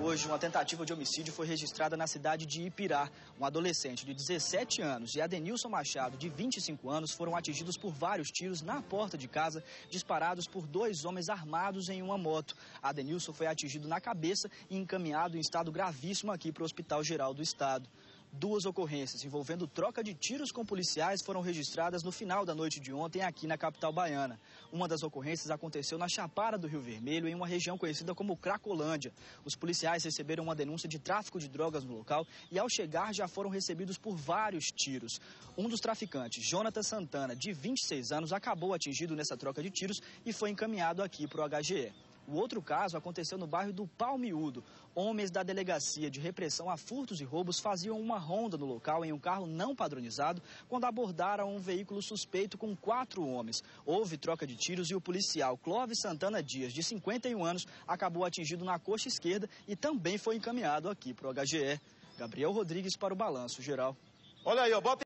hoje, uma tentativa de homicídio foi registrada na cidade de Ipirá. Um adolescente de 17 anos e Adenilson Machado, de 25 anos, foram atingidos por vários tiros na porta de casa, disparados por dois homens armados em uma moto. Adenilson foi atingido na cabeça e encaminhado em estado gravíssimo aqui para o Hospital Geral do Estado. Duas ocorrências envolvendo troca de tiros com policiais foram registradas no final da noite de ontem aqui na capital baiana. Uma das ocorrências aconteceu na Chapada do Rio Vermelho, em uma região conhecida como Cracolândia. Os policiais receberam uma denúncia de tráfico de drogas no local e, ao chegar, já foram recebidos por vários tiros. Um dos traficantes, Jonathan Santana, de 26 anos, acabou atingido nessa troca de tiros e foi encaminhado aqui para o HGE. O outro caso aconteceu no bairro do Palmiúdo. Homens da Delegacia de Repressão a Furtos e Roubos faziam uma ronda no local em um carro não padronizado quando abordaram um veículo suspeito com 4 homens. Houve troca de tiros e o policial Clóvis Santana Dias, de 51 anos, acabou atingido na coxa esquerda e também foi encaminhado aqui para o HGE. Gabriel Rodrigues para o Balanço Geral. Olha aí, ó, bota